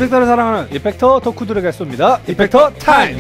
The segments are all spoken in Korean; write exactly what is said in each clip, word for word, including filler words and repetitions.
이펙터를 사랑하는 이펙터 덕후들에게 쏩니다. 이펙터 타임!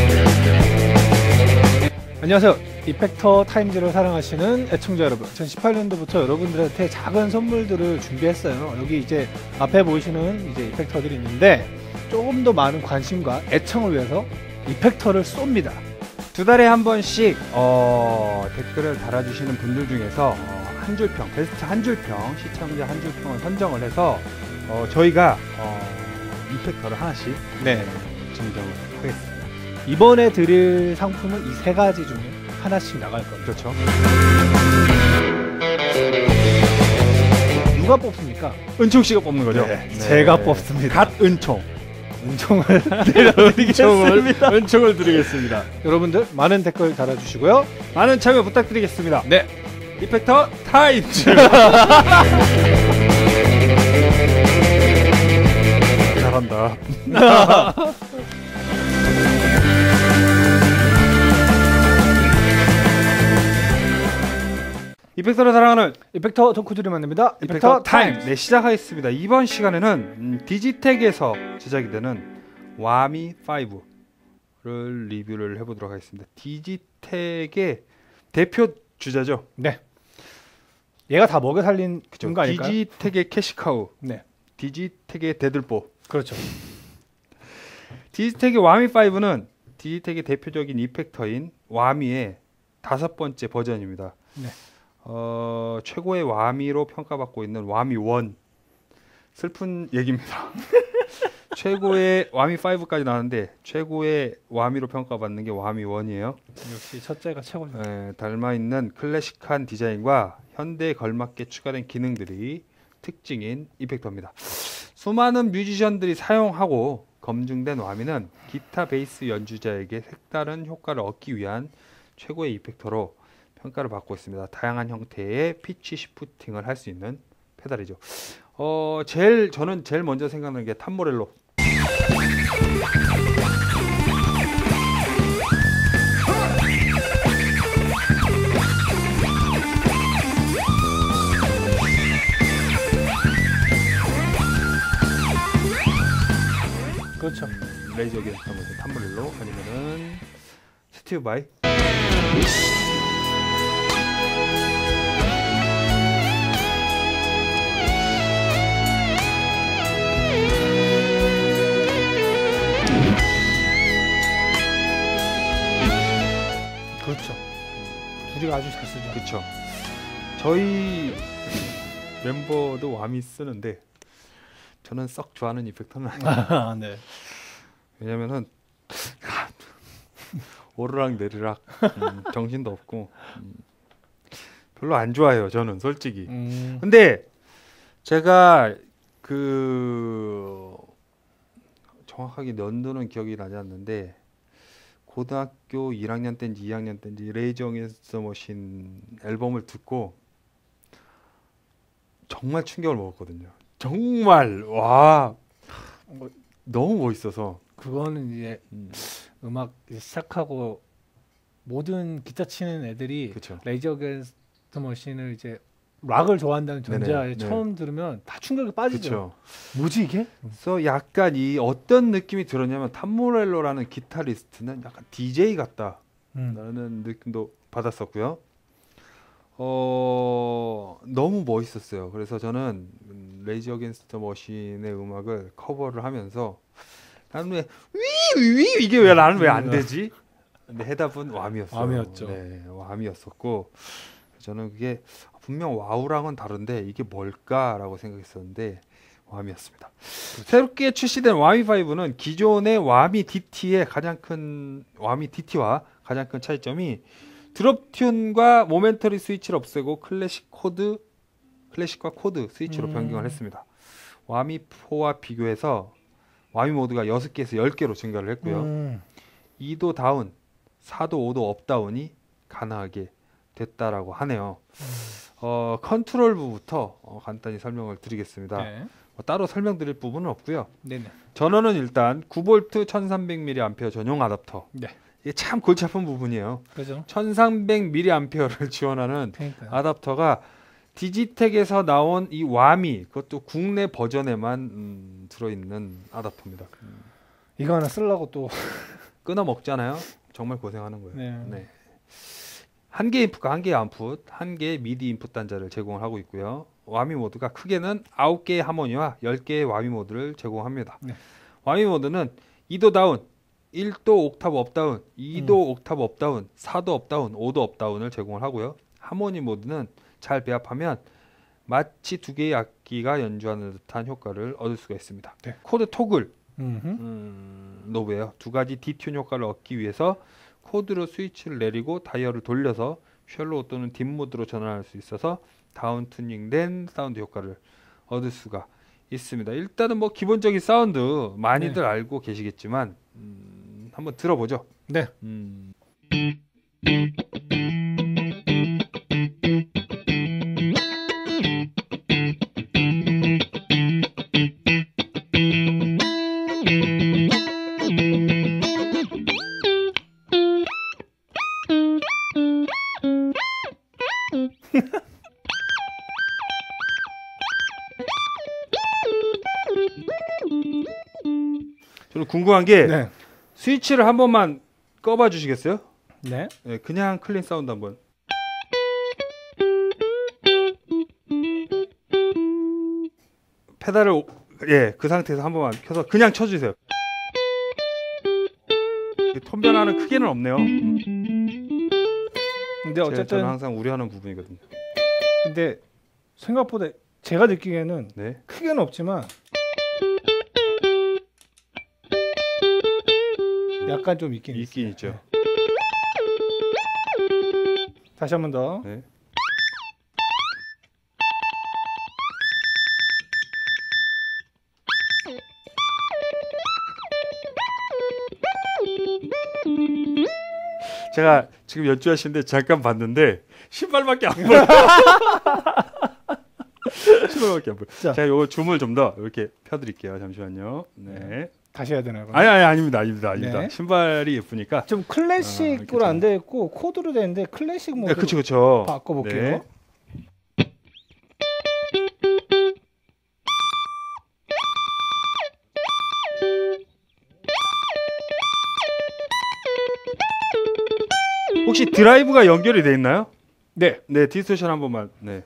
안녕하세요. 이펙터 타임즈를 사랑하시는 애청자 여러분, 이천십팔 년도부터 여러분들한테 작은 선물들을 준비했어요. 여기 이제 앞에 보이시는 이제 이펙터들이 있는데 조금 더 많은 관심과 애청을 위해서 이펙터를 쏩니다. 두 달에 한 번씩 어, 댓글을 달아주시는 분들 중에서 어, 한 줄평, 베스트 한 줄평, 시청자 한 줄평을 선정을 해서 어, 저희가 어, 이펙터를 하나씩 네, 증정을 하겠습니다. 이번에 드릴 상품은 이 세 가지 중에 하나씩 나갈 겁니다. 그렇죠. 누가 뽑습니까? 은총 씨가 뽑는 거죠? 네, 제가 뽑습니다. 갓 은총. 은총을 드리겠습니다. 은총을 드리겠습니다. 여러분들 많은 댓글 달아주시고요. 많은 참여 부탁드리겠습니다. 네, 이펙터 타임즈. 잘한다. 이펙터를 사랑하는 이펙터 덕후들이 만듭니다. 이펙터, 이펙터 타임. 타임. 네, 시작하겠습니다. 이번 시간에는 음, 디지텍에서 제작이 되는 와미 파이브를 리뷰를 해보도록 하겠습니다. 디지텍의 대표 주자죠. 네, 얘가 다 먹여 살린 그죠? 거 아닐까요? 디지텍의 캐시카우, 네, 디지텍의 대들보. 그렇죠. 디지텍의 와미 파이브는 디지텍의 대표적인 이펙터인 와미의 다섯 번째 버전입니다. 네. 어, 최고의 와미로 평가받고 있는 와미 원. 슬픈 얘기입니다. 최고의 와미 파이브까지 나왔는데 최고의 와미로 평가받는 게 와미 원이에요. 역시 첫째가 최고죠. 에, 닮아있는 클래식한 디자인과 현대에 걸맞게 추가된 기능들이 특징인 이펙터입니다. 수많은 뮤지션들이 사용하고 검증된 와미는 기타 베이스 연주자에게 색다른 효과를 얻기 위한 최고의 이펙터로 평가를 받고 있습니다. 다양한 형태의 피치 시프팅을 할 수 있는 페달이죠. 어, 제일 저는 제일 먼저 생각나는 게 탐모렐로. 그렇죠. 음, 레이저 겐스터 모델 탐모렐로 아니면은 스티브 바이. 그렇죠. 둘이 아주 잘 쓰죠. 그렇죠. 저희 멤버도 와미 쓰는데 저는 썩 좋아하는 이펙터는 아니에요. 아, 네. 왜냐면은 오르락 내리락 음, 정신도 없고 음, 별로 안 좋아해요. 저는 솔직히. 음, 근데 제가 그 정확하게 연도는 기억이 나지 않는데 고등학교 일 학년 때인지 이 학년 때인지 레이저 어게인스트 더 머신 앨범을 듣고 정말 충격을 먹었거든요. 정말 와 뭐, 너무 멋있어서. 그거는 이제 음, 음악 이제 시작하고 모든 기타 치는 애들이 그쵸. 레이저 어게인스트 머신을 이제 락을 좋아한다는 전제하에 네네, 네. 처음 들으면 다 충격에 빠지죠. 그렇죠. 뭐지 이게? 그래서 약간 이 어떤 느낌이 들었냐면 탐모렐로라는 기타리스트는 약간 디제이 같다. 음. 라는 느낌도 받았었고요. 어, 너무 멋있었어요. 그래서 저는 레이저 어게인스트 머신의 음악을 커버를 하면서 나는 왜 위위위 이게 왜 나는 왜 안 되지? 근데 해답은 왑이었어요. 왑이었죠. 네, 왑이었었고 저는 그게 분명 와우랑은 다른데 이게 뭘까라고 생각했었는데 왑이었습니다. 새롭게 출시된 와미 파이브는 기존의 와미 디티의 가장 큰 와미 디티와 가장 큰 차이점이 드롭 튠과 모멘터리 스위치를 없애고 클래식 코드, 클래식과 코드 스위치로 음. 변경을 했습니다. 와미 포와 비교해서 와미 모드가 여섯 개에서 열 개로 증가를 했고요. 음. 이 도 다운, 사 도, 오 도 업다운이 가능하게 됐다라고 하네요. 음. 어, 컨트롤부부터 어, 간단히 설명을 드리겠습니다. 네. 뭐 따로 설명드릴 부분은 없고요. 네네. 전원은 일단 구 볼트 천삼백 밀리앰페어 전용 아답터. 네. 이게 참 골치 아픈 부분이에요. 그죠? 천삼백 밀리앰페어를 지원하는 그러니까요. 아답터가 디지텍에서 나온 이 와미, 그것도 국내 버전에만 음, 들어있는 아답터입니다. 음. 이거 하나 쓰려고 또 끊어 먹잖아요. 정말 고생하는 거예요. 네. 네. 한 개 인풋과 한 개 아웃풋, 한 개 미디 인풋 단자를 제공을 하고 있고요. 와미 모드가 크게는 아홉 개의 하모니와 열 개의 와미 모드를 제공합니다. 네. 와미 모드는 이 도 다운, 일 도 옥타브 업다운, 이 도 음. 옥타브 업다운, 사 도 업다운, 오 도 업다운을 제공을 하고요. 하모니 모드는 잘 배합하면 마치 두 개의 악기가 연주하는 듯한 효과를 얻을 수가 있습니다. 네. 코드 토글 음흠. 음, 노브예요. 두 가지 디튠 효과를 얻기 위해서 코드로 스위치를 내리고 다이얼을 돌려서 쉘로우 또는 딥 모드로 전환할 수 있어서 다운 튜닝된 사운드 효과를 얻을 수가 있습니다. 일단은 뭐 기본적인 사운드 많이들 네. 알고 계시겠지만 음, 한번 들어보죠. 네. 음. 저는 궁금한 게 네. 스위치를 한 번만 꺼봐 주시겠어요? 네. 네, 그냥 클린 사운드 한번. 페달을 오- 예, 그 상태에서 한 번만 켜서 그냥 쳐주세요. 톤 변화는 크게는 없네요. 근데 제- 어쨌든 저는 항상 우려하는 부분이거든요. 근데 생각보다 제가 느끼기에는 네. 크게는 없지만 약간 좀 있긴 있긴 있어요. 있죠. 다시 한 번 더. 네. 제가 지금 연주하시는데 잠깐 봤는데 신발밖에 안 보여. 신발밖에 안 보여. 자. 제가 요거 줌을 좀 더 이렇게 펴드릴게요. 잠시만요. 네. 다시 해야 되나요? 그럼? 아니 아니 아닙니다, 아닙니다, 아닙니다. 네. 신발이 예쁘니까. 좀 아, 클래식으로 괜찮아요. 안 돼 있고 코드로 돼 있는데 클래식 네, 모드로 그렇죠, 그렇죠. 바꿔볼게요. 네. 혹시 드라이브가 연결이 돼 있나요? 네. 네, 디스토션 한 번만. 네.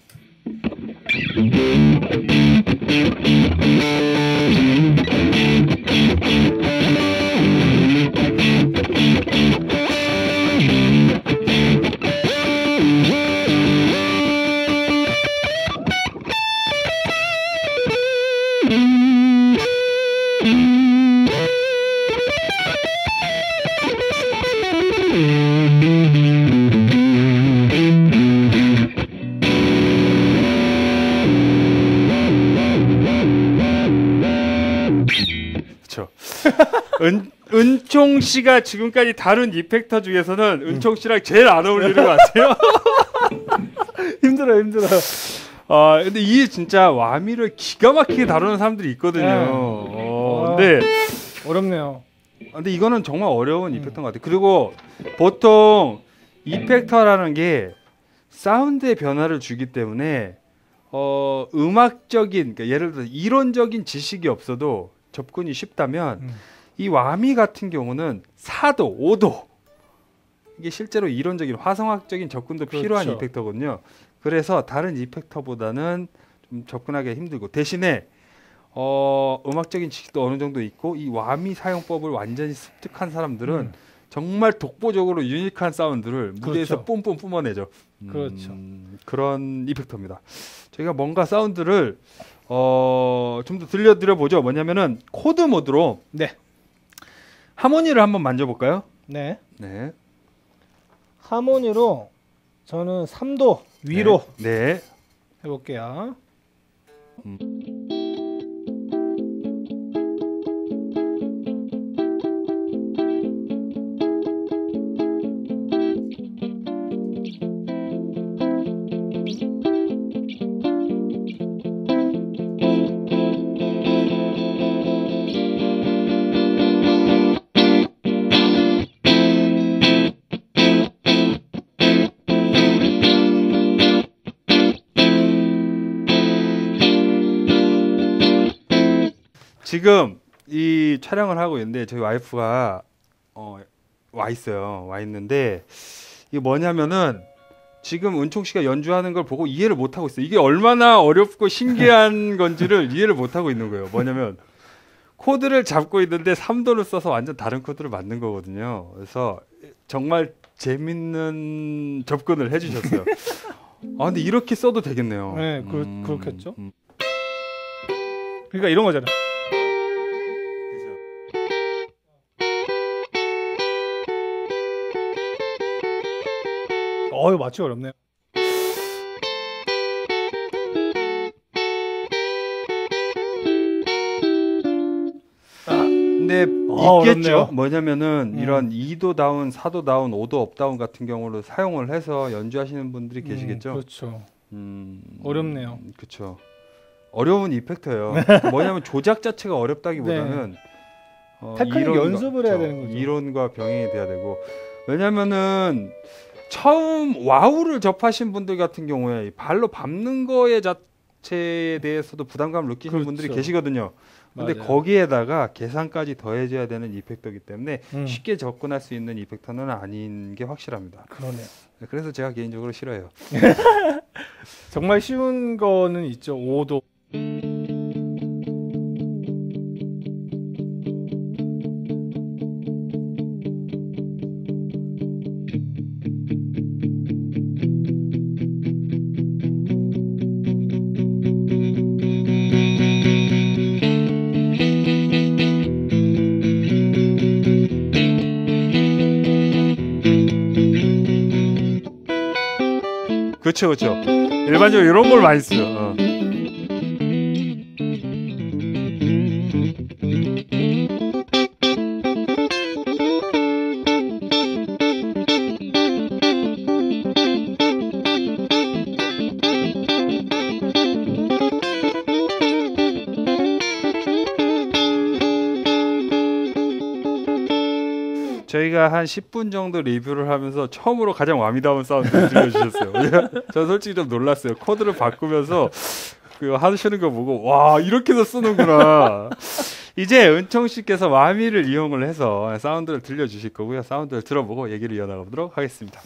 그렇죠. 은 은총 씨가 지금까지 다룬 이펙터 중에서는 은총 씨랑 제일 안 어울리는 것 같아요. 힘들어 힘들어. 아 근데 이게 진짜 와미를 기가 막히게 다루는 사람들이 있거든요. 네. 어, 와. 근데 어렵네요. 근데 이거는 정말 어려운 이펙터인 것 같아요. 그리고 보통 이펙터라는 게 사운드의 변화를 주기 때문에 어, 음악적인 그러니까 예를 들어 이론적인 지식이 없어도 접근이 쉽다면 음. 이 와미 같은 경우는 사 도, 오 도 이게 실제로 이론적인 화성학적인 접근도 그렇죠. 필요한 이펙터거든요. 그래서 다른 이펙터보다는 좀 접근하기 힘들고 대신에 어, 음악적인 지식도 어느 정도 있고 이 와미 사용법을 완전히 습득한 사람들은 음. 정말 독보적으로 유니크한 사운드를 무대에서 그렇죠. 뿜뿜 뿜어내죠. 음, 그렇죠. 그런 이펙터입니다. 저희가 뭔가 사운드를 어, 좀 더 들려드려 보죠. 뭐냐면은 코드 모드로 네. 하모니를 한번 만져볼까요? 네. 네. 하모니로 저는 삼 도 위로 네. 해볼게요. 지금 이 촬영을 하고 있는데 저희 와이프가 어, 와 있어요. 와 있는데 이게 뭐냐면은 지금 은총 씨가 연주하는 걸 보고 이해를 못 하고 있어요. 이게 얼마나 어렵고 신기한 건지를 이해를 못 하고 있는 거예요. 뭐냐면 코드를 잡고 있는데 삼 도를 써서 완전 다른 코드를 맞는 거거든요. 그래서 정말 재밌는 접근을 해주셨어요. 아 근데 이렇게 써도 되겠네요. 네, 그, 음, 그렇겠죠. 음. 그러니까 이런 거잖아. 어유 맞추기 어렵네요. 근데 어, 있겠죠. 어렵네요. 뭐냐면은 음. 이런 이 도 다운, 사 도 다운, 오 도 업다운 같은 경우를 사용을 해서 연주하시는 분들이 계시겠죠. 음, 그렇죠. 음, 어렵네요. 그렇죠. 어려운 이펙터예요. 뭐냐면 조작 자체가 어렵다기보다는 어, 테크닉 이론과- 연습을 해야 그렇죠. 되는 거죠. 이론과 병행이 돼야 되고 왜냐면은 처음 와우를 접하신 분들 같은 경우에 발로 밟는 거에 자체에 대해서도 부담감을 느끼는 그렇죠. 분들이 계시거든요. 근데 맞아요. 거기에다가 계산까지 더해줘야 되는 이펙터이기 때문에 음. 쉽게 접근할 수 있는 이펙터는 아닌 게 확실합니다. 그러네요. 그래서 제가 개인적으로 싫어해요. 정말 쉬운 거는 있죠. 오 도. 그렇죠, 그렇죠. 일반적으로 이런 걸 많이 써요. 어. 저희가 한 십 분 정도 리뷰를 하면서 처음으로 가장 와미다운 사운드를 들려주셨어요. 저 솔직히 좀 놀랐어요. 코드를 바꾸면서 그 하시는 거 보고 와 이렇게도 쓰는구나. 이제 은총 씨께서 와미를 이용을 해서 사운드를 들려주실 거고요. 사운드를 들어보고 얘기를 이어나가보도록 하겠습니다.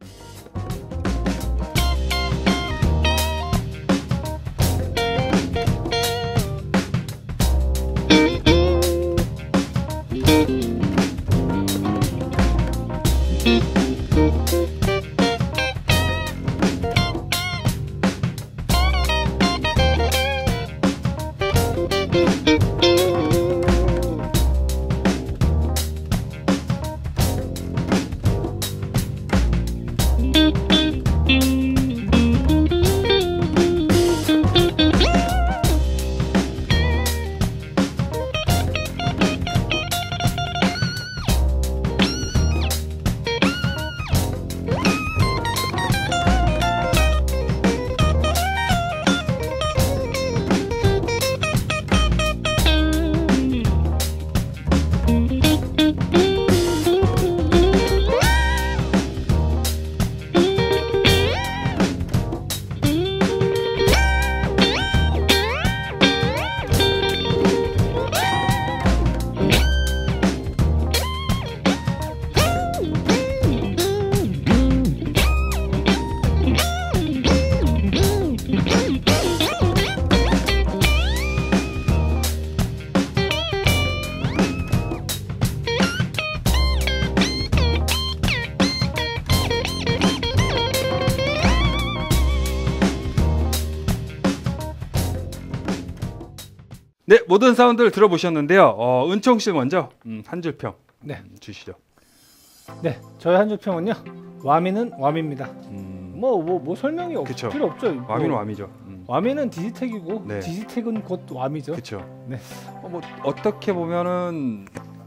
네, 모든 사운드를 들어보셨는데요. 어, 은총 씨 먼저 음, 한 줄 평 네. 음, 주시죠. 네, 저의 한 줄 평은요. 와미는 와미입니다. 음, 뭐 뭐 뭐 설명이 없, 그쵸. 필요 없죠. 와미는 뭐, 와미죠. 음, 와미는 디지텍이고 네. 디지텍은 곧 와미죠. 그렇죠. 네. 어, 뭐 어떻게 보면은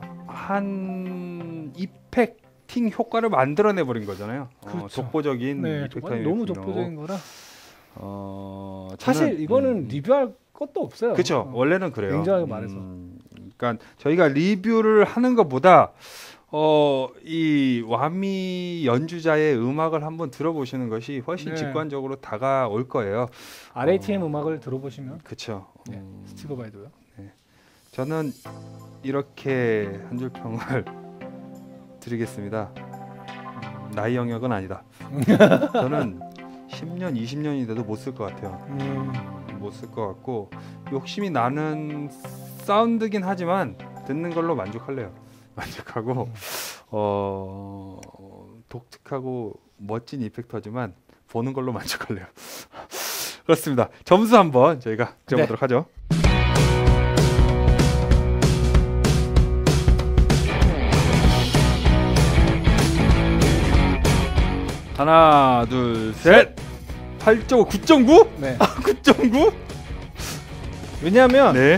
한 이펙팅 효과를 만들어내 버린 거잖아요. 어, 그렇죠. 독보적인 네, 이펙터 정말 너무 독보적인 거라. 어, 사실 저는, 이거는 음, 리뷰할 것도 없어요. 그렇죠. 어. 원래는 그래요. 냉정하게 말해서. 음, 그러니까 저희가 리뷰를 하는 것보다 어, 이 와미 연주자의 음악을 한번 들어보시는 것이 훨씬 네. 직관적으로 다가올 거예요. 알에이티엠 어. 음악을 들어보시면 그렇죠. 네, 음, 스티브 바이도요. 저는 이렇게 한 줄 평을 드리겠습니다. 음, 나이 영역은 아니다. 저는 십 년, 이십 년이 돼도 못 쓸 것 같아요. 음. 못 쓸 것 같고 욕심이 나는 사운드긴 하지만 듣는 걸로 만족할래요. 만족하고 어, 독특하고 멋진 이펙터지만 보는 걸로 만족할래요. 그렇습니다. 점수 한번 저희가 드려보도록 네. 하죠. 하나, 둘, 셋. 팔 점 오, 구 점 구? 네. 아, 구 점 구? 왜냐하면 네.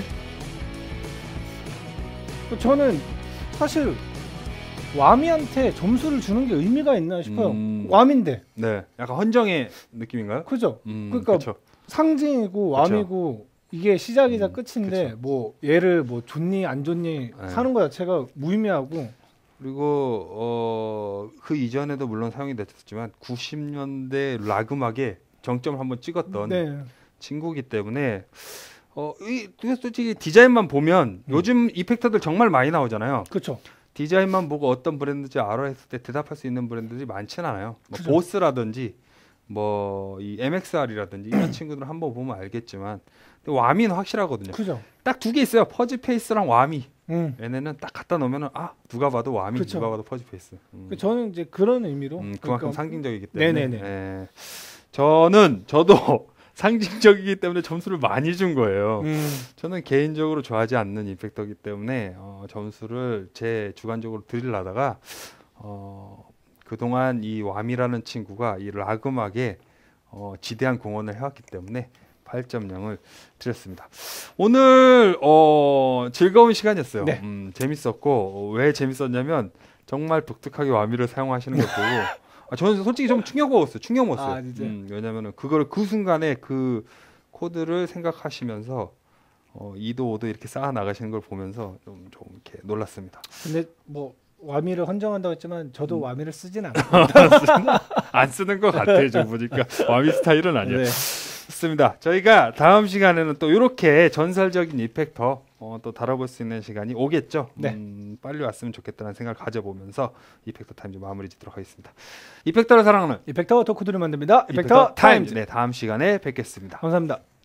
저는 사실 와미한테 점수를 주는 게 의미가 있나 싶어요. 음... 와미인데. 네. 약간 헌정의 느낌인가요? 그죠. 음, 그러니까 그쵸. 상징이고 와미고 이게 시작이자 음, 끝인데 그쵸. 뭐 얘를 뭐 좋니 안 좋니 네. 사는 거 자체가 무의미하고. 그리고 어, 그 이전에도 물론 사용이 됐었지만 구십 년대 락 음악에 정점을 한번 찍었던 네. 친구이기 때문에 어, 이 솔직히 디자인만 보면 음. 요즘 이펙터들 정말 많이 나오잖아요. 그렇죠. 디자인만 보고 어떤 브랜드인지 알아 했을 때 대답할 수 있는 브랜드들이 많지는 않아요. 뭐 보스라든지 뭐 이 엠엑스알이라든지 이런 친구들은 한번 보면 알겠지만 근데 와미는 확실하거든요. 그죠. 딱 두 개 있어요. 퍼즈 페이스랑 와미. 음. 얘네는 딱 갖다 놓으면은 아 누가 봐도 와미, 그쵸. 누가 봐도 퍼즈 페이스. 음. 저는 이제 그런 의미로 음, 그만큼 그러니까, 상징적이기 때문에. 네네네. 예. 저는 저도 상징적이기 때문에 점수를 많이 준 거예요. 음. 저는 개인적으로 좋아하지 않는 이펙터이기 때문에 어, 점수를 제 주관적으로 드리려다가 어, 그동안 이 왬이라는 친구가 이 락 음악에 어, 지대한 공헌을 해왔기 때문에 팔 점 영을 드렸습니다. 오늘 어, 즐거운 시간이었어요. 네. 음, 재밌었고 어, 왜 재밌었냐면 정말 독특하게 왬이를 사용하시는 걸 보고 아, 저는 솔직히 좀 충격 먹었어요. 충격 먹었어요. 아, 진짜? 음, 왜냐면은 그거를 그 순간에 그 코드를 생각하시면서 어, 이도 오도 이렇게 쌓아 나가시는 걸 보면서 좀, 좀 이렇게 놀랐습니다. 근데 뭐 와미를 헌정한다고 했지만 저도 음. 와미를 쓰진 않아요. 안 쓰는 것 같아요. 지금 보니까 와미 스타일은 아니에요. 네. 좋습니다. 저희가 다음 시간에는 또 이렇게 전설적인 이펙터 어, 또 다뤄볼 수 있는 시간이 오겠죠. 네. 음, 빨리 왔으면 좋겠다는 생각을 가져보면서 이펙터 타임즈 마무리 짓도록 하겠습니다. 이펙터를 사랑하는 이펙터 덕후들을 만듭니다. 이펙터, 이펙터 타임즈. 타임즈. 네, 다음 시간에 뵙겠습니다. 감사합니다.